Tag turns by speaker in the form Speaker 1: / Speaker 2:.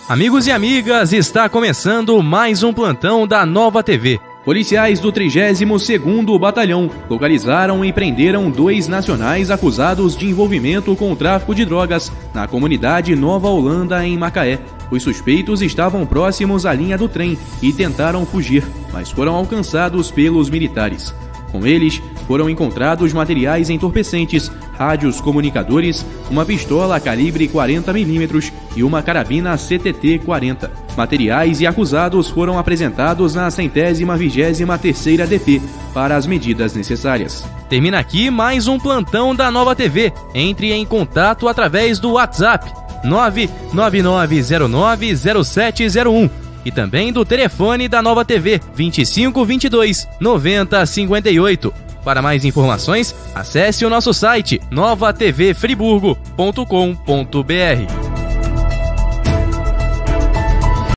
Speaker 1: Amigos e amigas, está começando mais um plantão da Nova TV.
Speaker 2: Policiais do 32º Batalhão localizaram e prenderam 2 nacionais acusados de envolvimento com o tráfico de drogas na comunidade Nova Holanda, em Macaé. Os suspeitos estavam próximos à linha do trem e tentaram fugir, mas foram alcançados pelos militares. Com eles, foram encontrados materiais entorpecentes, rádios comunicadores, uma pistola calibre 40mm e uma carabina CTT-40. Materiais e acusados foram apresentados na 123ª DP para as medidas necessárias.
Speaker 1: Termina aqui mais um plantão da Nova TV. Entre em contato através do WhatsApp 999090701 e também do telefone da Nova TV 2522 9058. Para mais informações, acesse o nosso site novatvfriburgo.com.br.